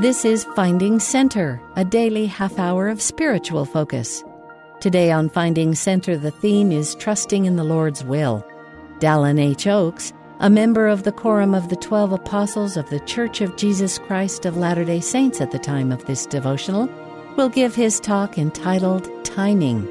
This is Finding Center, a daily half-hour of spiritual focus. Today on Finding Center, the theme is Trusting in the Lord's Will. Dallin H. a member of the Quorum of the 12 Apostles of the Church of Jesus Christ of Latter-day Saints at the time of this devotional, will give his talk entitled Timing.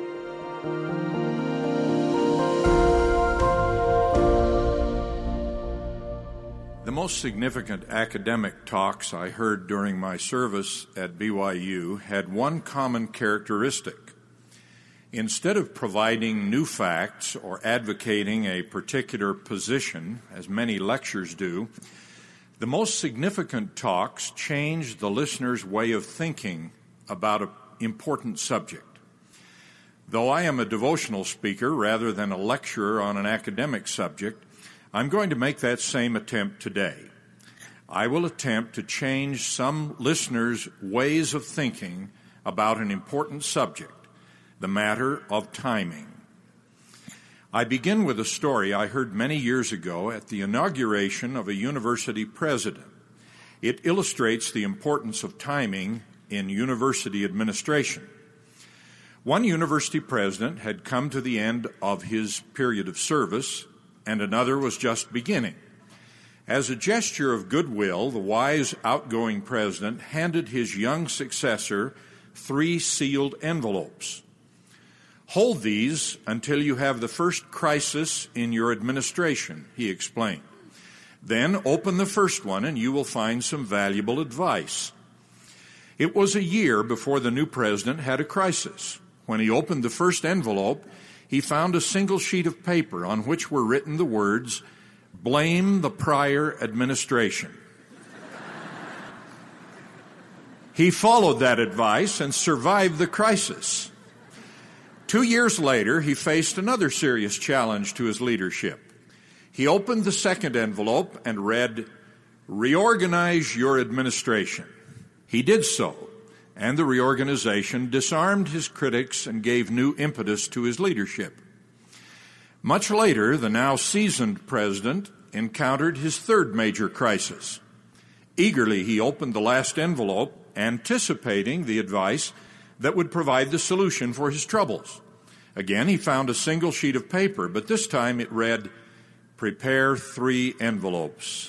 The most significant academic talks I heard during my service at BYU had one common characteristic. Instead of providing new facts or advocating a particular position, as many lectures do, the most significant talks changed the listener's way of thinking about an important subject. Though I am a devotional speaker rather than a lecturer on an academic subject, I'm going to make that same attempt today. I will attempt to change some listeners' ways of thinking about an important subject, the matter of timing. I begin with a story I heard many years ago at the inauguration of a university president. It illustrates the importance of timing in university administration. One university president had come to the end of his period of service, and another was just beginning. As a gesture of goodwill, the wise outgoing president handed his young successor 3 sealed envelopes. "Hold these until you have the first crisis in your administration," he explained. "Then open the first one and you will find some valuable advice." It was a year before the new president had a crisis. When he opened the first envelope, he found a single sheet of paper on which were written the words, "Blame the prior administration." He followed that advice and survived the crisis. 2 years later, he faced another serious challenge to his leadership. He opened the second envelope and read, "Reorganize your administration." He did so, and the reorganization disarmed his critics and gave new impetus to his leadership. Much later, the now seasoned president encountered his third major crisis. Eagerly, he opened the last envelope, anticipating the advice that would provide the solution for his troubles. Again, he found a single sheet of paper, but this time it read, "Prepare 3 envelopes."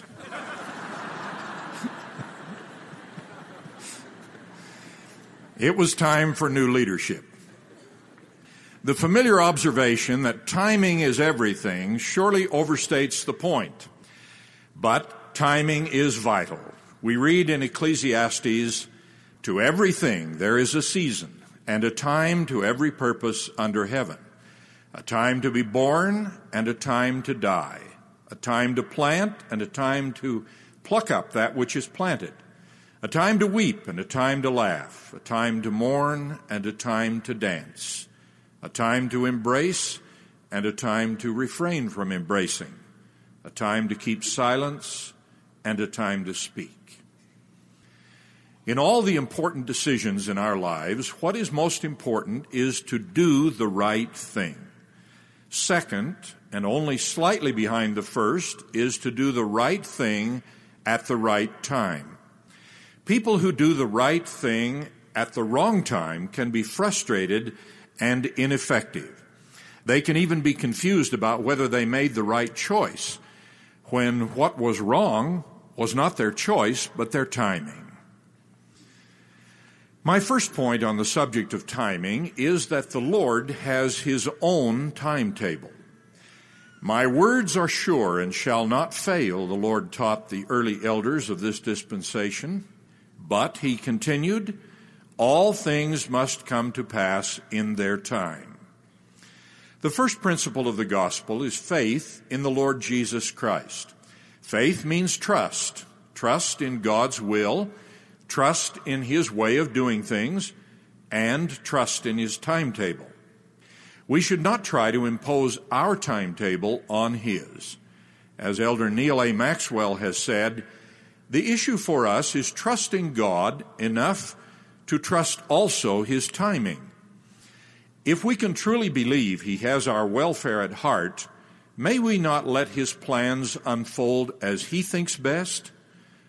It was time for new leadership. The familiar observation that timing is everything surely overstates the point. But timing is vital. We read in Ecclesiastes, "To everything there is a season, and a time to every purpose under heaven. A time to be born, and a time to die. A time to plant, and a time to pluck up that which is planted. A time to weep and a time to laugh, a time to mourn and a time to dance, a time to embrace and a time to refrain from embracing, a time to keep silence and a time to speak." In all the important decisions in our lives, what is most important is to do the right thing. Second, and only slightly behind the first, is to do the right thing at the right time. People who do the right thing at the wrong time can be frustrated and ineffective. They can even be confused about whether they made the right choice, when what was wrong was not their choice, but their timing. My first point on the subject of timing is that the Lord has His own timetable. "My words are sure and shall not fail," the Lord taught the early elders of this dispensation. "But," he continued, "all things must come to pass in their time." The first principle of the gospel is faith in the Lord Jesus Christ. Faith means trust. Trust in God's will, trust in His way of doing things, and trust in His timetable. We should not try to impose our timetable on His. As Elder Neil A. Maxwell has said, the issue for us is trusting God enough to trust also His timing. If we can truly believe He has our welfare at heart, may we not let His plans unfold as He thinks best?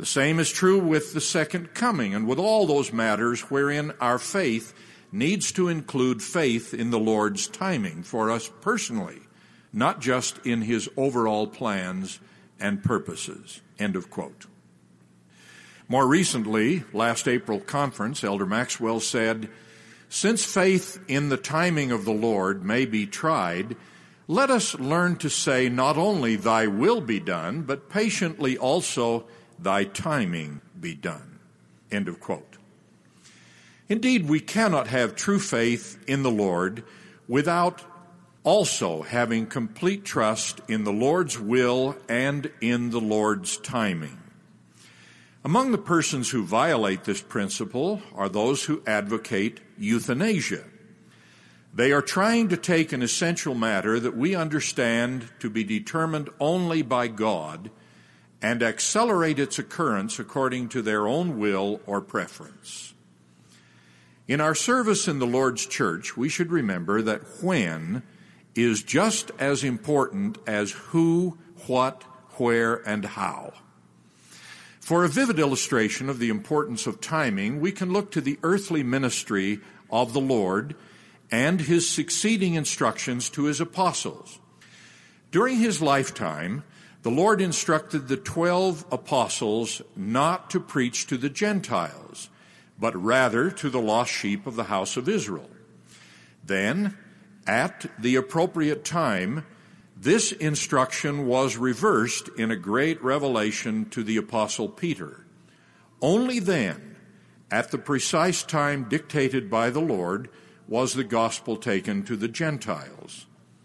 The same is true with the second coming and with all those matters wherein our faith needs to include faith in the Lord's timing for us personally, not just in his overall plans and purposes. End of quote. More recently, last April conference, Elder Maxwell said, "Since faith in the timing of the Lord may be tried, let us learn to say not only thy will be done, but patiently also thy timing be done." End of quote. Indeed, we cannot have true faith in the Lord without also having complete trust in the Lord's will and in the Lord's timing. Among the persons who violate this principle are those who advocate euthanasia. They are trying to take an essential matter that we understand to be determined only by God and accelerate its occurrence according to their own will or preference. In our service in the Lord's church, we should remember that when is just as important as who, what, where, and how. For a vivid illustration of the importance of timing, we can look to the earthly ministry of the Lord and his succeeding instructions to his apostles. During his lifetime, the Lord instructed the 12 apostles not to preach to the Gentiles, but rather to the lost sheep of the house of Israel. Then, at the appropriate time, this instruction was reversed in a great revelation to the Apostle Peter. Only then, at the precise time dictated by the Lord, was the gospel taken to the Gentiles.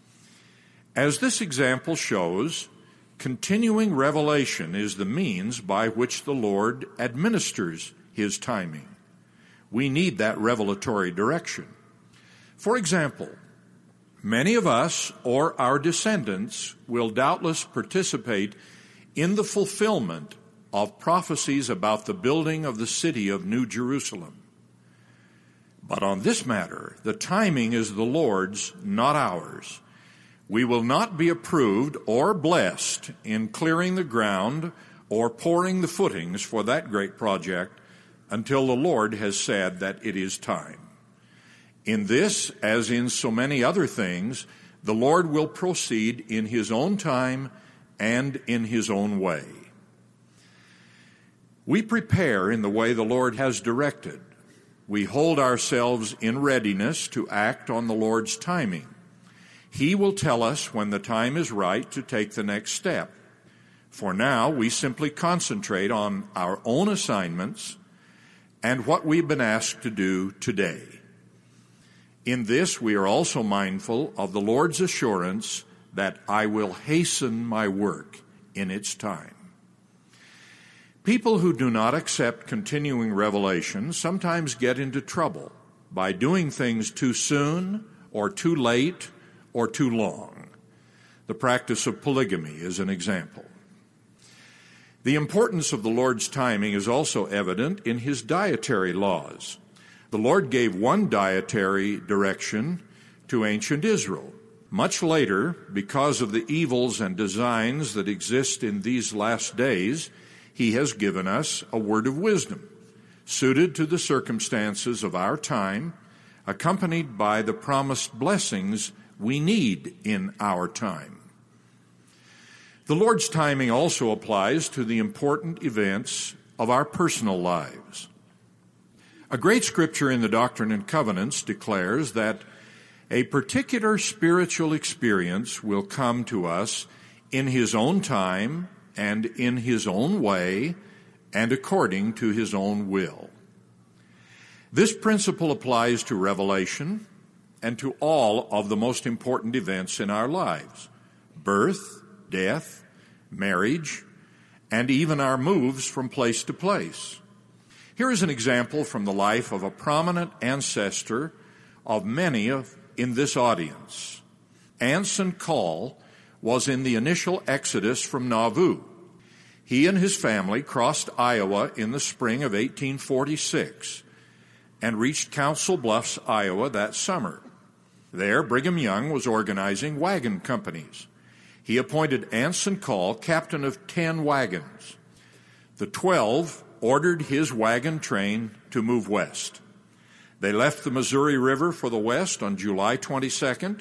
As this example shows, continuing revelation is the means by which the Lord administers his timing. We need that revelatory direction. For example, many of us or our descendants will doubtless participate in the fulfillment of prophecies about the building of the city of New Jerusalem. But on this matter, the timing is the Lord's, not ours. We will not be approved or blessed in clearing the ground or pouring the footings for that great project until the Lord has said that it is time. In this, as in so many other things, the Lord will proceed in his own time and in his own way. We prepare in the way the Lord has directed. We hold ourselves in readiness to act on the Lord's timing. He will tell us when the time is right to take the next step. For now, we simply concentrate on our own assignments and what we've been asked to do today. In this, we are also mindful of the Lord's assurance that I will hasten my work in its time. People who do not accept continuing revelation sometimes get into trouble by doing things too soon or too late or too long. The practice of polygamy is an example. The importance of the Lord's timing is also evident in his dietary laws. The Lord gave one dietary direction to ancient Israel. Much later, because of the evils and designs that exist in these last days, he has given us a word of wisdom, suited to the circumstances of our time, accompanied by the promised blessings we need in our time. The Lord's timing also applies to the important events of our personal lives. A great scripture in the Doctrine and Covenants declares that a particular spiritual experience will come to us in his own time and in his own way and according to his own will. This principle applies to revelation and to all of the most important events in our lives: birth, death, marriage, and even our moves from place to place. Here is an example from the life of a prominent ancestor of many in this audience. Anson Call was in the initial exodus from Nauvoo. He and his family crossed Iowa in the spring of 1846 and reached Council Bluffs, Iowa that summer. There, Brigham Young was organizing wagon companies. He appointed Anson Call captain of 10 wagons. The 12 ordered his wagon train to move west. They left the Missouri River for the west on July 22nd,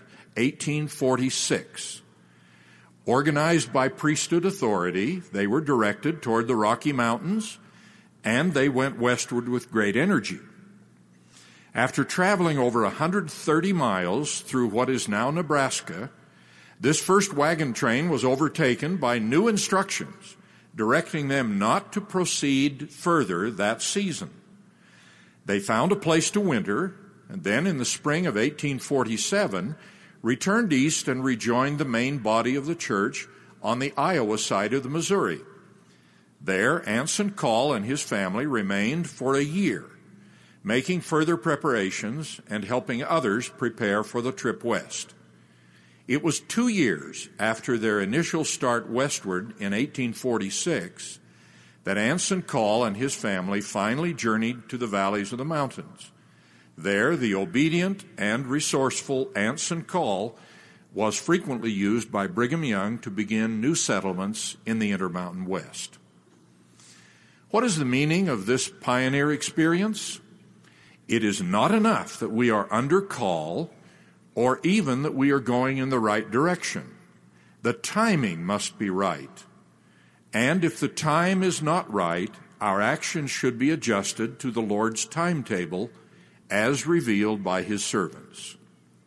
1846. Organized by priesthood authority, they were directed toward the Rocky Mountains, and they went westward with great energy. After traveling over 130 miles through what is now Nebraska, this first wagon train was overtaken by new instructions, directing them not to proceed further that season. They found a place to winter, and then in the spring of 1847, returned east and rejoined the main body of the church on the Iowa side of the Missouri. There, Anson Call and his family remained for a year, making further preparations and helping others prepare for the trip west. It was 2 years after their initial start westward in 1846 that Anson Call and his family finally journeyed to the valleys of the mountains. There, the obedient and resourceful Anson Call was frequently used by Brigham Young to begin new settlements in the Intermountain West. What is the meaning of this pioneer experience? It is not enough that we are under call or even that we are going in the right direction. The timing must be right. And if the time is not right, our action should be adjusted to the Lord's timetable as revealed by his servants.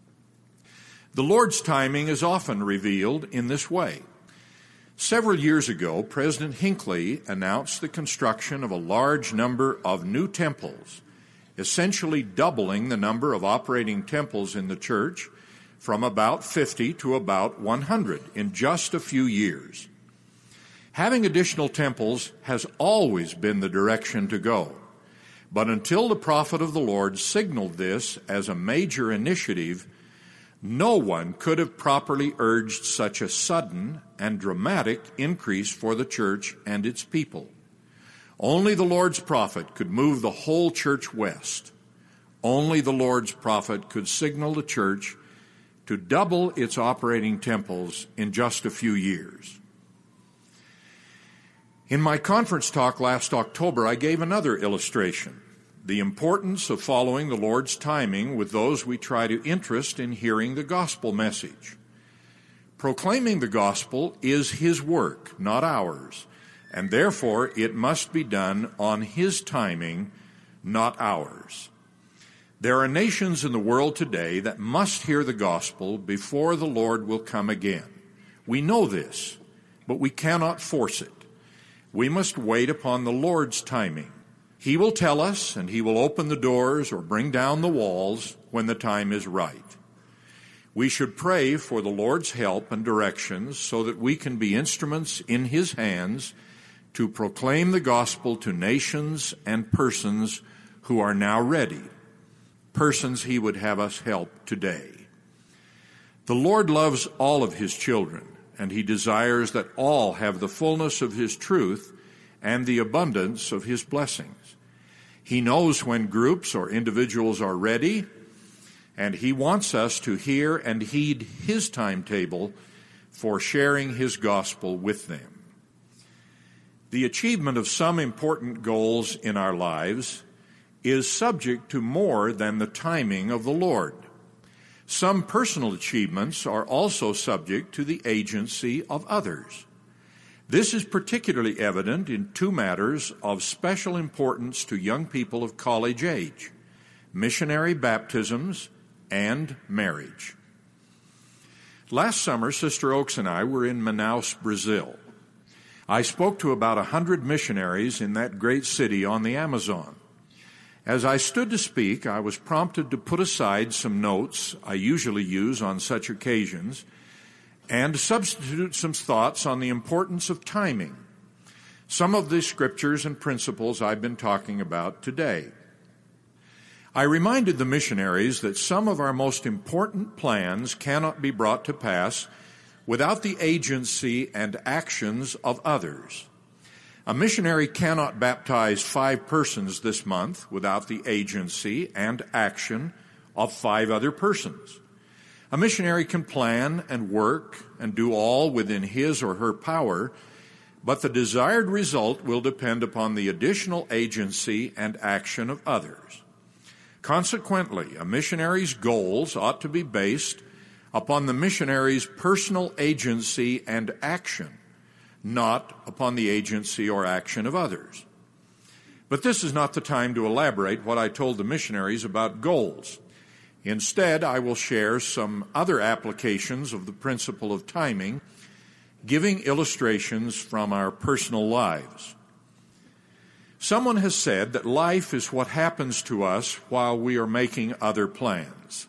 The Lord's timing is often revealed in this way. Several years ago, President Hinckley announced the construction of a large number of new temples, essentially doubling the number of operating temples in the church from about 50 to about 100 in just a few years. Having additional temples has always been the direction to go, but until the prophet of the Lord signaled this as a major initiative, no one could have properly urged such a sudden and dramatic increase for the church and its people. Only the Lord's prophet could move the whole church west. Only the Lord's prophet could signal the church to double its operating temples in just a few years. In my conference talk last October, I gave another illustration, the importance of following the Lord's timing with those we try to interest in hearing the gospel message. Proclaiming the gospel is his work, not ours, and therefore it must be done on his timing, not ours. There are nations in the world today that must hear the gospel before the Lord will come again. We know this, but we cannot force it. We must wait upon the Lord's timing. He will tell us, and he will open the doors or bring down the walls when the time is right. We should pray for the Lord's help and directions so that we can be instruments in his hands to proclaim the gospel to nations and persons who are now ready, persons he would have us help today. The Lord loves all of his children, and he desires that all have the fullness of his truth and the abundance of his blessings. He knows when groups or individuals are ready, and he wants us to hear and heed his timetable for sharing his gospel with them. The achievement of some important goals in our lives is subject to more than the timing of the Lord. Some personal achievements are also subject to the agency of others. This is particularly evident in two matters of special importance to young people of college age: missionary baptisms and marriage. Last summer, Sister Oaks and I were in Manaus, Brazil. I spoke to about 100 missionaries in that great city on the Amazon. As I stood to speak, I was prompted to put aside some notes I usually use on such occasions and substitute some thoughts on the importance of timing, some of the scriptures and principles I've been talking about today. I reminded the missionaries that some of our most important plans cannot be brought to pass without the agency and actions of others. A missionary cannot baptize 5 persons this month without the agency and action of 5 other persons. A missionary can plan and work and do all within his or her power, but the desired result will depend upon the additional agency and action of others. Consequently, a missionary's goals ought to be based upon the missionary's personal agency and action, not upon the agency or action of others. But this is not the time to elaborate what I told the missionaries about goals. Instead, I will share some other applications of the principle of timing, giving illustrations from our personal lives. Someone has said that life is what happens to us while we are making other plans.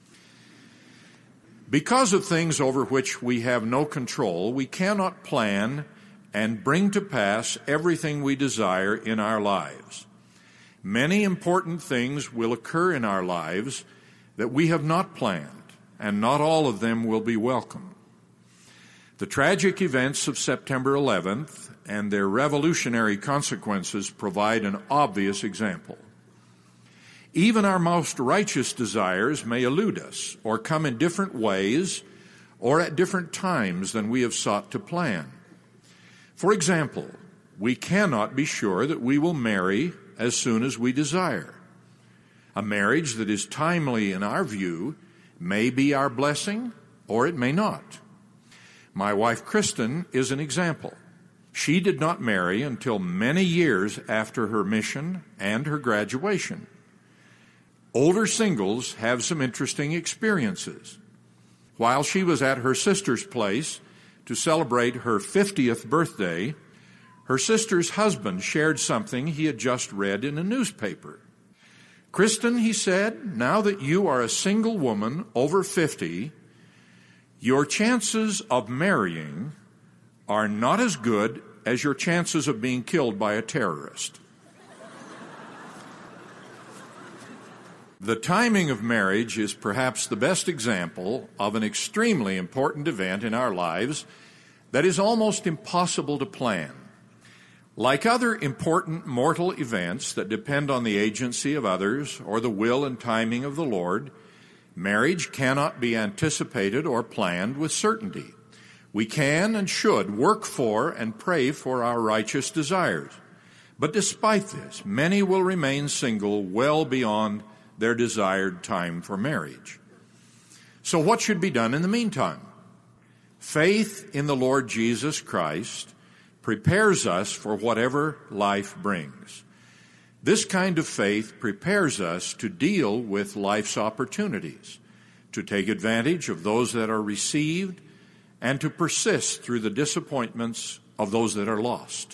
Because of things over which we have no control, we cannot plan and bring to pass everything we desire in our lives. Many important things will occur in our lives that we have not planned, and not all of them will be welcome. The tragic events of September 11th and their revolutionary consequences provide an obvious example. Even our most righteous desires may elude us or come in different ways or at different times than we have sought to plan. For example, we cannot be sure that we will marry as soon as we desire. A marriage that is timely in our view may be our blessing or it may not. My wife Kristen is an example. She did not marry until many years after her mission and her graduation. Older singles have some interesting experiences. While she was at her sister's place to celebrate her 50th birthday, her sister's husband shared something he had just read in a newspaper. "Kristen," he said, "now that you are a single woman over 50, your chances of marrying are not as good as your chances of being killed by a terrorist." The timing of marriage is perhaps the best example of an extremely important event in our lives that is almost impossible to plan. Like other important mortal events that depend on the agency of others or the will and timing of the Lord, marriage cannot be anticipated or planned with certainty. We can and should work for and pray for our righteous desires. But despite this, many will remain single well beyond their desired time for marriage. So what should be done in the meantime? Faith in the Lord Jesus Christ prepares us for whatever life brings. This kind of faith prepares us to deal with life's opportunities, to take advantage of those that are received, and to persist through the disappointments of those that are lost.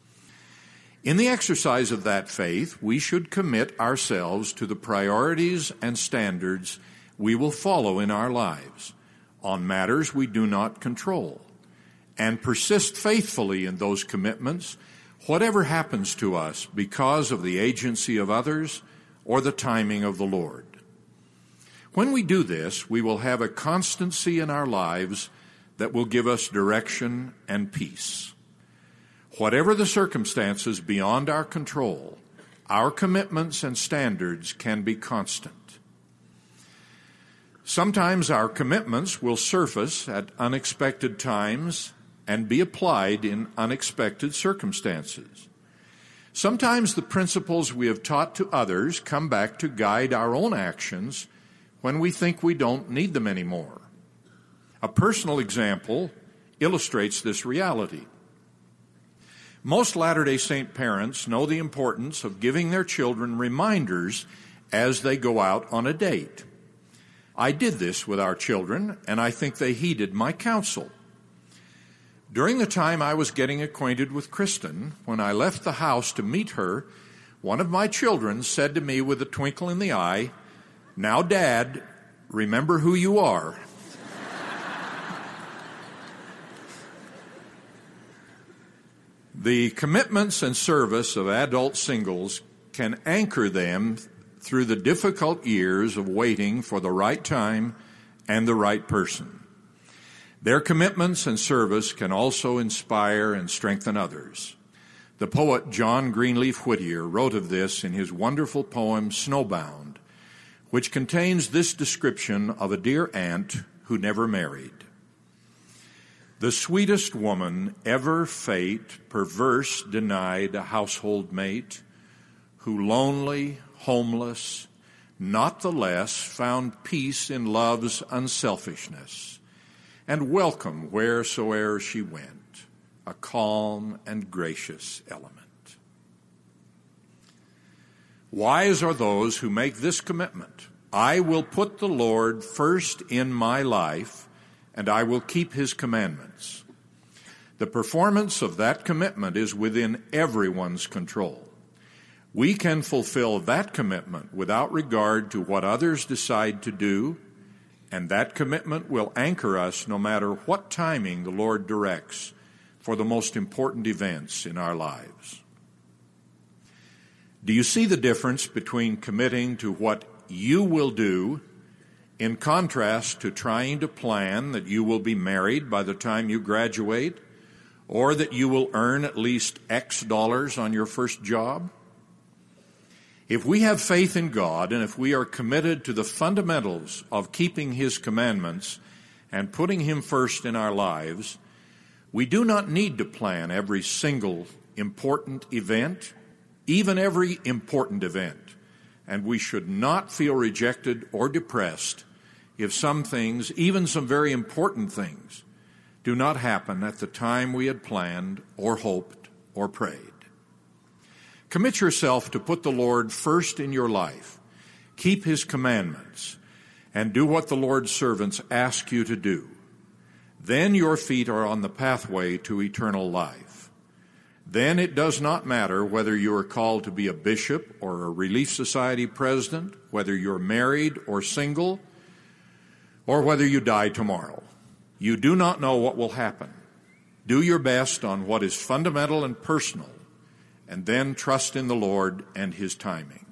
In the exercise of that faith, we should commit ourselves to the priorities and standards we will follow in our lives on matters we do not control, and persist faithfully in those commitments, whatever happens to us because of the agency of others or the timing of the Lord. When we do this, we will have a constancy in our lives that will give us direction and peace. Whatever the circumstances beyond our control, our commitments and standards can be constant. Sometimes our commitments will surface at unexpected times and be applied in unexpected circumstances. Sometimes the principles we have taught to others come back to guide our own actions when we think we don't need them anymore. A personal example illustrates this reality. Most Latter-day Saint parents know the importance of giving their children reminders as they go out on a date. I did this with our children, and I think they heeded my counsel. During the time I was getting acquainted with Kristen, when I left the house to meet her, one of my children said to me with a twinkle in the eye, "Now, Dad, remember who you are." The commitments and service of adult singles can anchor them through the difficult years of waiting for the right time and the right person. Their commitments and service can also inspire and strengthen others. The poet John Greenleaf Whittier wrote of this in his wonderful poem Snowbound, which contains this description of a dear aunt who never married. The sweetest woman ever fate perverse denied a household mate, who lonely, homeless, not the less found peace in love's unselfishness, and welcome wheresoe'er she went, a calm and gracious element. Wise are those who make this commitment: I will put the Lord first in my life, and I will keep his commandments. The performance of that commitment is within everyone's control. We can fulfill that commitment without regard to what others decide to do, and that commitment will anchor us no matter what timing the Lord directs for the most important events in our lives. Do you see the difference between committing to what you will do in contrast to trying to plan that you will be married by the time you graduate, or that you will earn at least X dollars on your first job? If we have faith in God, and if we are committed to the fundamentals of keeping his commandments and putting him first in our lives, we do not need to plan every single important event, even every important event. And we should not feel rejected or depressed if some things, even some very important things, do not happen at the time we had planned or hoped or prayed. Commit yourself to put the Lord first in your life, keep his commandments, and do what the Lord's servants ask you to do. Then your feet are on the pathway to eternal life. Then it does not matter whether you are called to be a bishop or a Relief Society president, whether you're married or single, or whether you die tomorrow. You do not know what will happen. Do your best on what is fundamental and personal, and then trust in the Lord and his timing.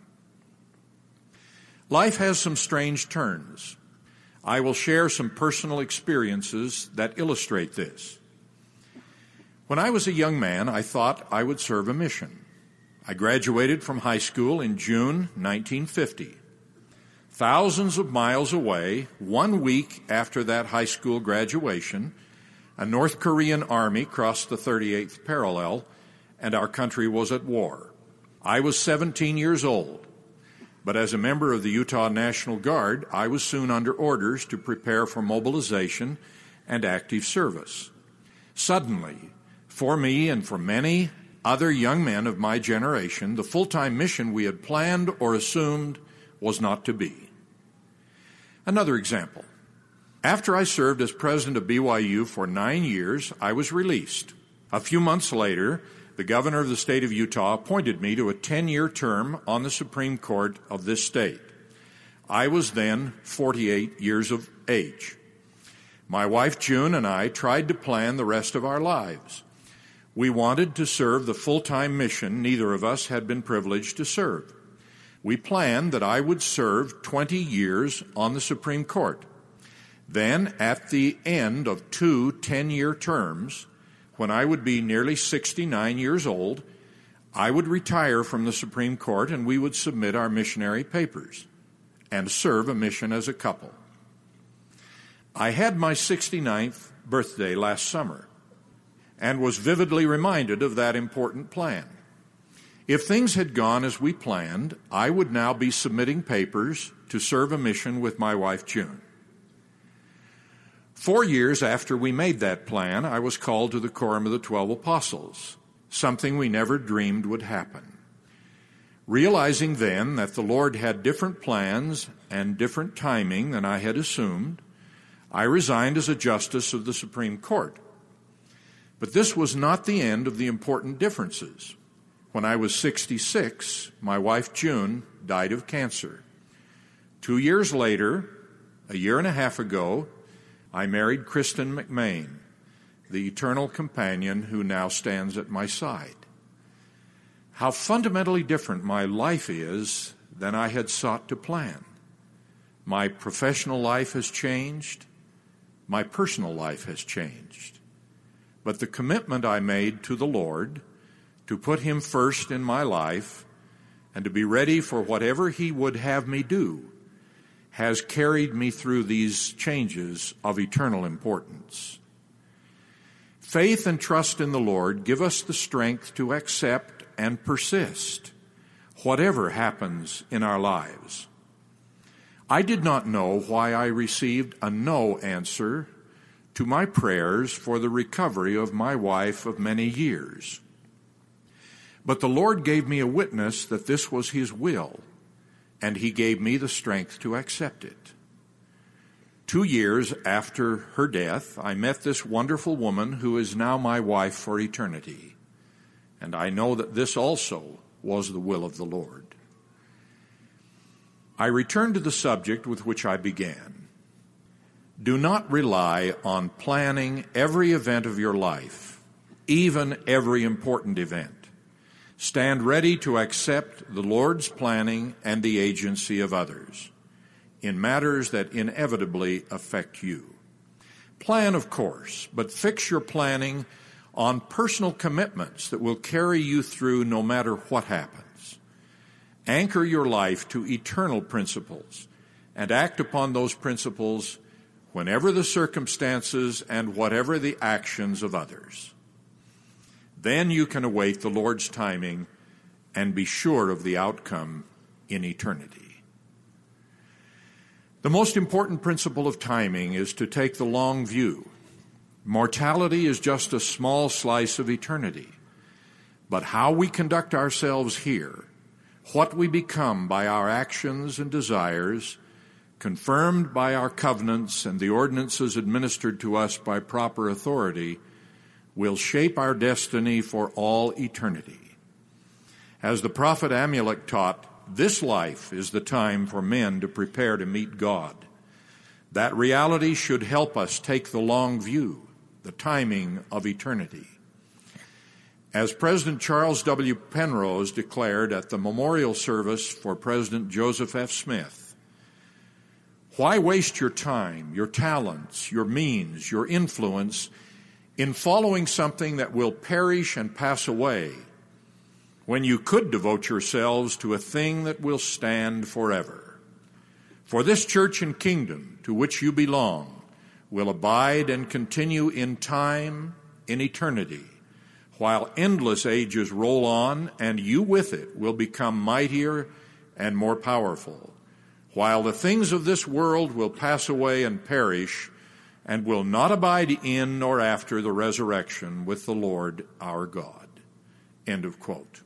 Life has some strange turns. I will share some personal experiences that illustrate this. When I was a young man, I thought I would serve a mission. I graduated from high school in June 1950. Thousands of miles away, 1 week after that high school graduation, a North Korean army crossed the 38th parallel, and our country was at war. I was 17 years old, but as a member of the Utah National Guard, I was soon under orders to prepare for mobilization and active service. Suddenly, for me and for many other young men of my generation, the full-time mission we had planned or assumed was not to be. Another example. After I served as president of BYU for 9 years, I was released. A few months later, the governor of the state of Utah appointed me to a 10-year term on the Supreme Court of this state. I was then 48 years of age. My wife June and I tried to plan the rest of our lives. We wanted to serve the full-time mission neither of us had been privileged to serve. We planned that I would serve 20 years on the Supreme Court. Then, at the end of 2 10-year terms, when I would be nearly 69 years old, I would retire from the Supreme Court and we would submit our missionary papers and serve a mission as a couple. I had my 69th birthday last summer and was vividly reminded of that important plan. If things had gone as we planned, I would now be submitting papers to serve a mission with my wife June. 4 years after we made that plan, I was called to the Quorum of the 12 Apostles, something we never dreamed would happen. Realizing then that the Lord had different plans and different timing than I had assumed, I resigned as a justice of the Supreme Court. But this was not the end of the important differences. When I was 66, my wife June died of cancer. 2 years later, a year and a half ago, I married Kristen McMain, the eternal companion who now stands at my side. How fundamentally different my life is than I had sought to plan. My professional life has changed. My personal life has changed. But the commitment I made to the Lord to put him first in my life and to be ready for whatever he would have me do has carried me through these changes of eternal importance. Faith and trust in the Lord give us the strength to accept and persist, whatever happens in our lives. I did not know why I received a no answer to my prayers for the recovery of my wife of many years. But the Lord gave me a witness that this was His will, and He gave me the strength to accept it. 2 years after her death, I met this wonderful woman who is now my wife for eternity, and I know that this also was the will of the Lord. I return to the subject with which I began. Do not rely on planning every event of your life, even every important event. Stand ready to accept the Lord's planning and the agency of others in matters that inevitably affect you. Plan, of course, but fix your planning on personal commitments that will carry you through no matter what happens. Anchor your life to eternal principles and act upon those principles whenever the circumstances and whatever the actions of others. Then you can await the Lord's timing and be sure of the outcome in eternity. The most important principle of timing is to take the long view. Mortality is just a small slice of eternity. But how we conduct ourselves here, what we become by our actions and desires, confirmed by our covenants and the ordinances administered to us by proper authority, will shape our destiny for all eternity. As the prophet Amulek taught, this life is the time for men to prepare to meet God. That reality should help us take the long view, the timing of eternity. As President Charles W. Penrose declared at the memorial service for President Joseph F. Smith, "Why waste your time, your talents, your means, your influence in following something that will perish and pass away, when you could devote yourselves to a thing that will stand forever? For this church and kingdom to which you belong will abide and continue in time, in eternity, while endless ages roll on, and you with it will become mightier and more powerful, while the things of this world will pass away and perish, and will not abide in nor after the resurrection with the Lord our God." End of quote.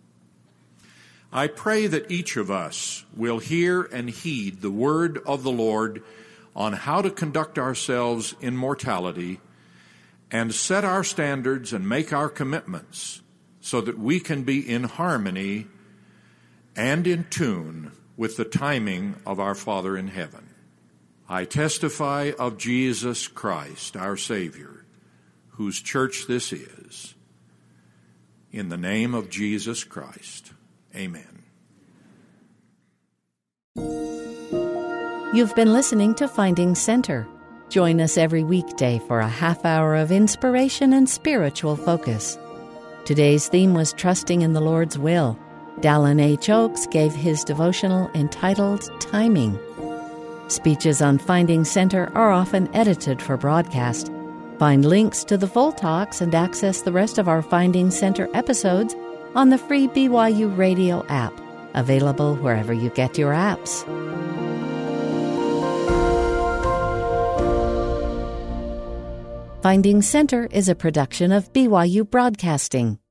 I pray that each of us will hear and heed the word of the Lord on how to conduct ourselves in mortality and set our standards and make our commitments so that we can be in harmony and in tune with the timing of our Father in heaven. I testify of Jesus Christ, our Savior, whose church this is. In the name of Jesus Christ, amen. You've been listening to Finding Center. Join us every weekday for a half hour of inspiration and spiritual focus. Today's theme was Trusting in the Lord's Will. Dallin H. Oakes gave his devotional entitled Timing. Speeches on Finding Center are often edited for broadcast. Find links to the full talks and access the rest of our Finding Center episodes on the free BYU Radio app, available wherever you get your apps. Finding Center is a production of BYU Broadcasting.